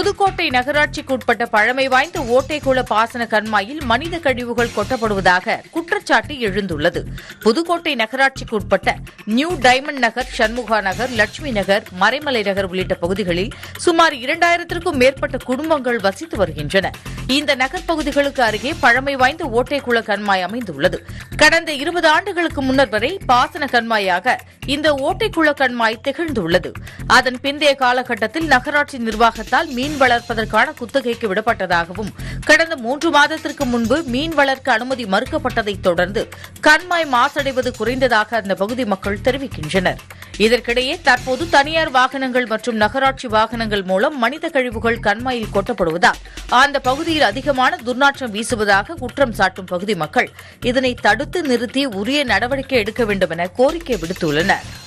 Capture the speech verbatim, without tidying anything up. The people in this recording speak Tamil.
புதுக்கோட்டை நகராட்சிக்குட்பட்ட பழமை வாய்ந்த ஓட்டைக்குள பாசன கண்மாயில் மனித கழிவுகள் கொட்டப்படுவதாக குற்றச்சாட்டு எழுந்துள்ளது. புதுக்கோட்டை நகராட்சிக்குட்பட்ட நியூ டைமண்ட் நகர், சண்முகா நகர், லட்சுமி நகர், மறைமலை நகர் உள்ளிட்ட பகுதிகளில் சுமார் இரண்டாயிரத்திற்கும் மேற்பட்ட குடும்பங்கள் வசித்து வருகின்றன. இந்த நகர் பகுதிகளுக்கு அருகே பழமை வாய்ந்த ஓட்டைக்குள கண்மாய் அமைந்துள்ளது. கடந்த இருபது ஆண்டுகளுக்கு முன்னர் வரை பாசன கண்மாயாக இந்த ஓட்டைக்குள கண்மாய் திகழ்ந்துள்ளது. அதன் பிந்தைய காலகட்டத்தில் நகராட்சி நிர்வாகத்தால் மீன் வளர்ப்பதற்கான குத்தகைக்கு விடப்பட்டதாகவும், கடந்த மூன்று மாதத்திற்கு முன்பு மீன் வளர்க்க அனுமதி மறுக்கப்பட்டதைத் தொடர்ந்து கண்மாய் மாசடைவது குறைந்ததாக அந்த பகுதி மக்கள் தெரிவிக்கின்றனர். இதற்கிடையே தற்போது தனியார் வாகனங்கள் மற்றும் நகராட்சி வாகனங்கள் மூலம் மனித கழிவுகள் கண்மாயில் கொட்டப்படுவதால் அந்த பகுதியில் அதிகமான துர்நாற்றம் வீசுவதாக குற்றம் சாட்டும் பகுதி மக்கள் இதனை தடுத்து நிறுத்தி உரிய நடவடிக்கை எடுக்க வேண்டும் என கோரிக்கை விடுத்துள்ளனர்.